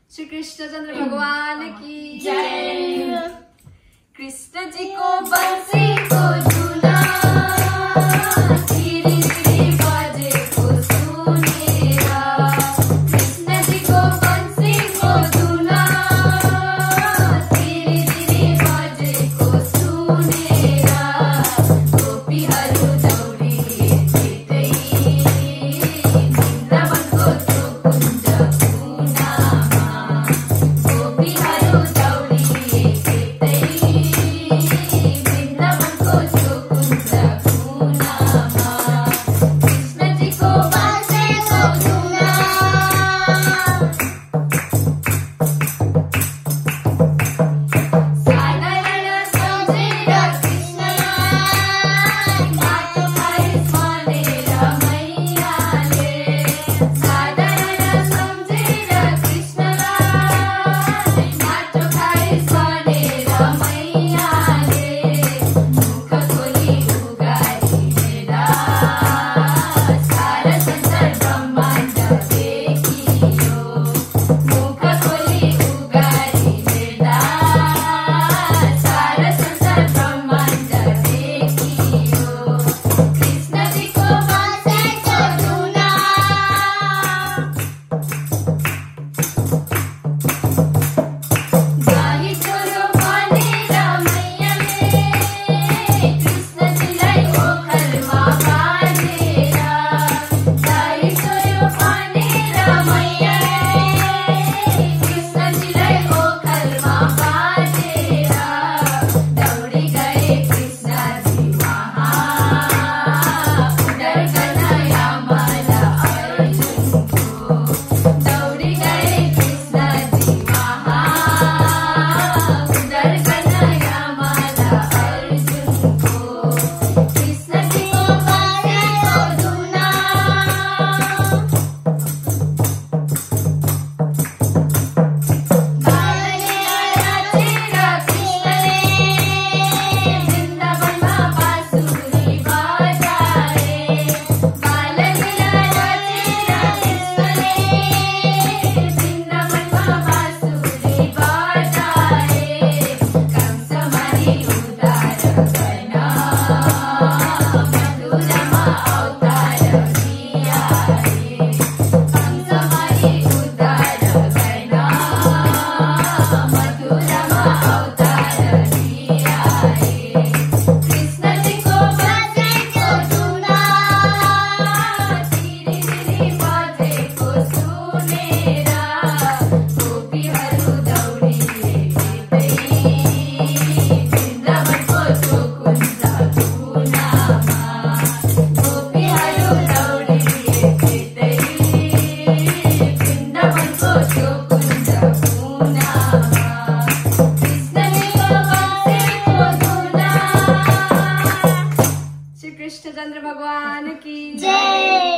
श्री कृष्णचंद्र भगवान की जय। कृष्ण जी को बंसी को झूला धीरे धीरे बाजे को सुनेगा। कृष्ण जी को बंसी को झूला धीरे धीरे बाजे को सुनेगा। गोपी हरु दौड़ी चितई वृंदावन को जो कुंज पूना। गोपी हरु दौड़ी चितई वृंदावन को जो कुंज पूना। कृष्ण जी को बाजे को झूला साधारण समझेगा कृष्ण बात भाई स्वानेरा मैया ले। साधारण समझेगा कृष्ण बात भाई स्वानेरा मैया ले। मुख खोली उगारी मेरा सारा संसार ब्रह्मांड देखियो। मुख खोली उगारी मेरा सारा संसार ब्रह्मांड देखियो। कृष्ण जी को बाजे को झूला गाई छोरो बनेरा मैया ले। कृष्ण जी लाई ओखलमा बाजेरा। गाई छोरो बनेरा मैया ले। कृष्ण जी लाई ओखलमा बाजेरा। दौड़ी गए कृष्ण जी वहाँ उधर कन्हैया माला अर्जुन को। दौड़ी गए कृष्ण जी वहाँ उधर कन्हैया माला अर्जुन को। कृष्ण जी को बाजे को झूला बाललीला रचेगा कृष्ण ने वृंदावन में बांसुरी बजाए। बाललीला रचेगा कृष्ण ने वृंदावन में बांसुरी बजाए। कंस मणि उदार गना मधुरमा अवतार लिया रे। कंस मणि उदार गना मधुरमा अवतार लिया रे। कृष्ण जी को बाजे को झूला धीरे धीरे बाजे को सुनेरा। गोपी हरु दौड़ी चितई वृंदावन को जो कुंज पूना। गोपी हरु दौड़ी चितई वृंदावन को जो कुंज पूना। कृष्ण जी को बाजे को झूला। श्री कृष्णचंद्र भगवान की जय।